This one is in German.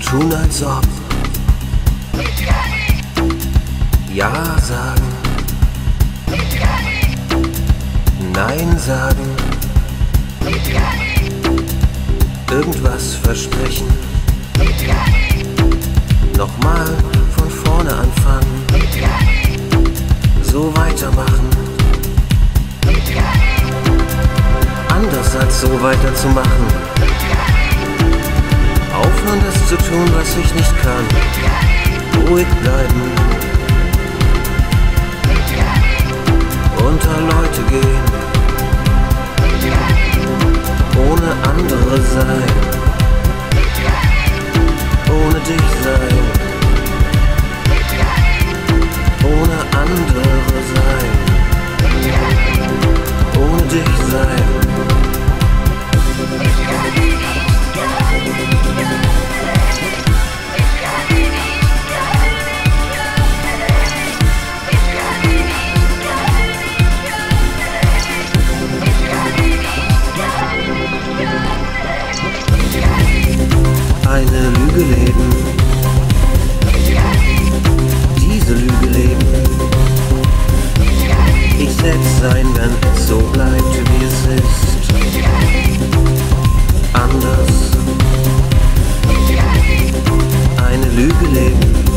tun als ob. Ja sagen, Nein sagen, irgendwas versprechen, nochmal von vorne anfangen, so weitermachen, anders als so weiterzumachen, aufhören das zu tun, was ich nicht kann, ruhig bleiben, unter Leute gehen, ohne andere sein, ohne dich sein, ohne andere sein, ohne dich sein. Eine Lüge leben, diese Lüge leben, ich selbst sein, wenn es so bleibt, wie es ist, anders, eine Lüge leben.